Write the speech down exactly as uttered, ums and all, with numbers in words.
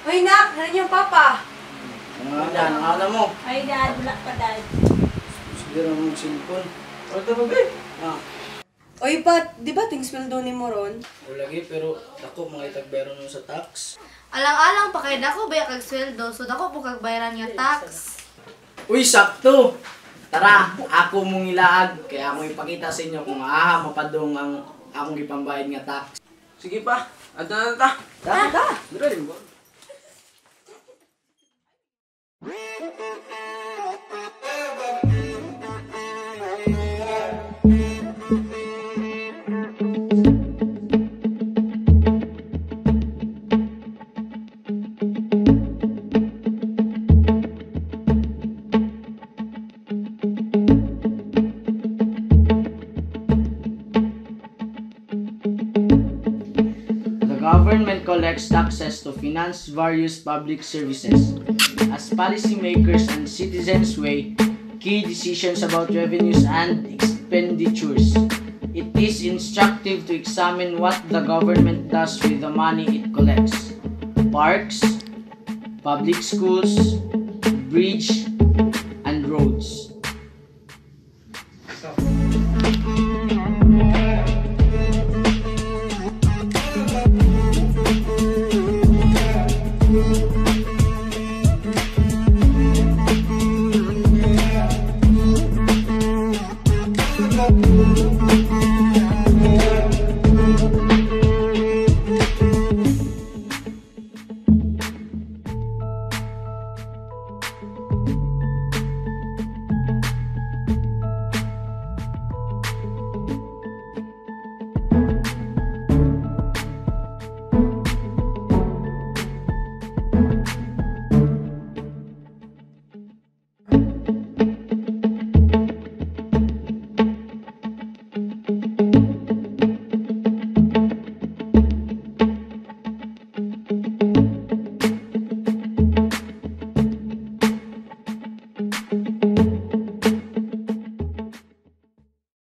Uy, nak! Narin yung papa! Ano nga dyan? Ang alam mo? Ay, dad. Wala pa, dad. Siguro mong cellphone. Wala ito ba, babe? Ah. Uy, pat, di ba ting sweldo ni mo ron? Wala lagi, pero ako mga itagbero nun sa tax. Alang-alang pa kay dako ba kag sweldo, so dako po kag bayaran nga tax. Uy, sakto! Tara, ako mong ilaag. Kaya ako ipakita sa inyo kung aha mapadong ang akong ipambayad nga tax. Sige pa, ato na ta. Ta, ta. Dira din mo. The government collects taxes to finance various public services. As policymakers and citizens weigh key decisions about revenues and expenditures, it is instructive to examine what the government does with the money it collects. Parks, public schools, bridge,